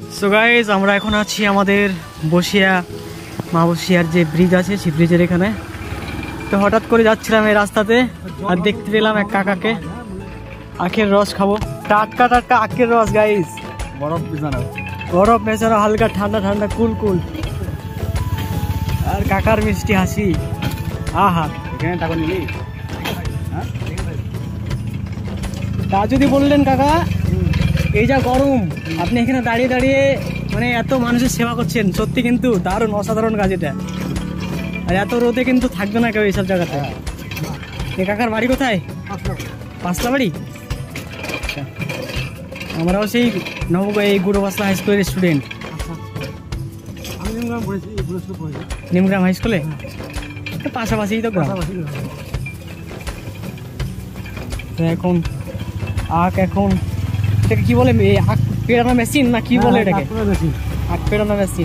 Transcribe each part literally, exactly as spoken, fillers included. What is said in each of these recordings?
So guys আমরা এখন আছি আমাদের বসিয়া মা বসিয়ার যে ব্রিজ আছে সেই ব্রিজের এখানে। তো হঠাৎ করে যাচ্ছিলাম এই রাস্তাতে আর দেখতে পেলাম এক কাকাকে। আখের রস খাবো, টাটকা টাটকা আখের রস গাইস, বরফ মেশানো বরফ মেশানো, হালকা ঠান্ডা ঠান্ডা কুল কুল, আর কাকার মিষ্টি হাসি। আহা, এখানে টাকা নিলি তা যদি বললেন কাকা, এই যা গরম আপনি এখানে দাঁড়িয়ে দাঁড়িয়ে মানে এত মানুষের সেবা করছেন, সত্যি কিন্তু দারুণ অসাধারণ কাজ এটা। আর এত রোদে কিন্তু থাকবে না কেউ এইসব জায়গাতে। এই কাকার বাড়ি কোথায়? পাঁচলা বাড়ি। আমরাও সেই নব এই গুড়ো পাঁচলা হাই স্কুলের স্টুডেন্ট। নিমগ্রাম হাই স্কুলে পাশাপাশি তো গ্রাম। তো এখন আখ, এখন এটাকে কি বলে, আখ পেড়ানো মেশিন না কি বলে এটাকে? আখ পেড়ানো মেশিন।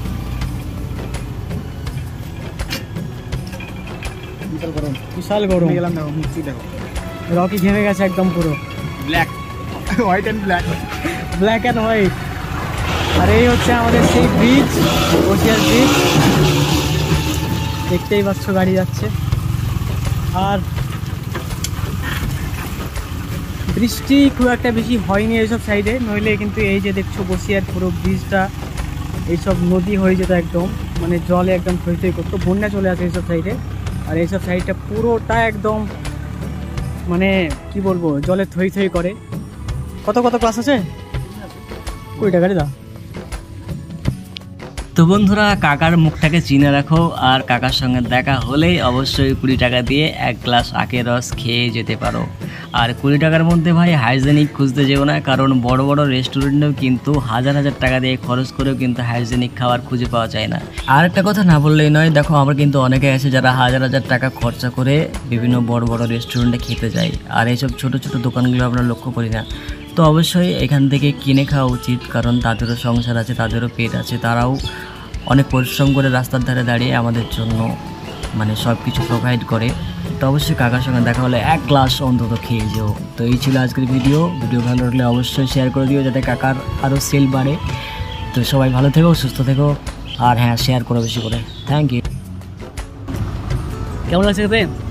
বিশাল গরম, বিশাল গরম। গেলাম দেখো মিষ্টি, দেখো রকি ঘেমে গেছে একদম পুরো black, white and black, black and white. আর এই হচ্ছে আমাদের সেই ব্রিজ, বসিয়ার ব্রিজ। দেখতেই পাচ্ছ গাড়ি যাচ্ছে। আর বৃষ্টি খুব একটা বেশি হয়নি এইসব সাইডে, নইলে কিন্তু এই যে দেখছো বসিয়ার পুরো ব্রিজটা এইসব নদী হয়ে যেত একদম, মানে জলে একদম থই থই করতো, বন্যা চলে আসে এইসব সাইডে। আর এইসব সাইডটা পুরোটা একদম মানে কি বলবো, জলে থই থই করে। কত কত ক্লাস আছে? কুড়ি টাকা দাও। তো বন্ধুরা, কাকার মুখটাকে চিনে রাখো, আর কাকার সঙ্গে দেখা হলেই অবশ্যই কুড়ি টাকা দিয়ে এক গ্লাস আখের রস খেয়ে যেতে পারো। আর কুড়ি টাকার মধ্যে ভাই হাইজেনিক খুঁজতে যেও না, কারণ বড় বড় রেস্টুরেন্টেও কিন্তু হাজার হাজার টাকা দিয়ে খরচ করেও কিন্তু হাইজেনিক খাবার খুঁজে পাওয়া যায় না। আর একটা কথা না বললেই নয়, দেখো আমরা কিন্তু অনেকে আছে যারা হাজার হাজার টাকা খরচা করে বিভিন্ন বড় বড় রেস্টুরেন্টে খেতে যায়, আর এইসব ছোট ছোট দোকানগুলো আমরা লক্ষ্য করি না। তো অবশ্যই এখান থেকে কিনে খাওয়া উচিত, কারণ তাদেরও সংসার আছে, তাদেরও পেট আছে, তারাও অনেক পরিশ্রম করে রাস্তার ধারে দাঁড়িয়ে আমাদের জন্য মানে সব কিছু প্রোভাইড করে। তো অবশ্যই কাকার সঙ্গে দেখা হলে এক গ্লাস অন্তত খেয়ে যেও। তো এই ছিল আজকের ভিডিও। ভিডিও ভালো লাগলে অবশ্যই শেয়ার করে দিও, যাতে কাকার আরও সেল বাড়ে। তো সবাই ভালো থেকো, সুস্থ থেকো, আর হ্যাঁ শেয়ার করো বেশি করে। Thank you. কেমন লাগছে?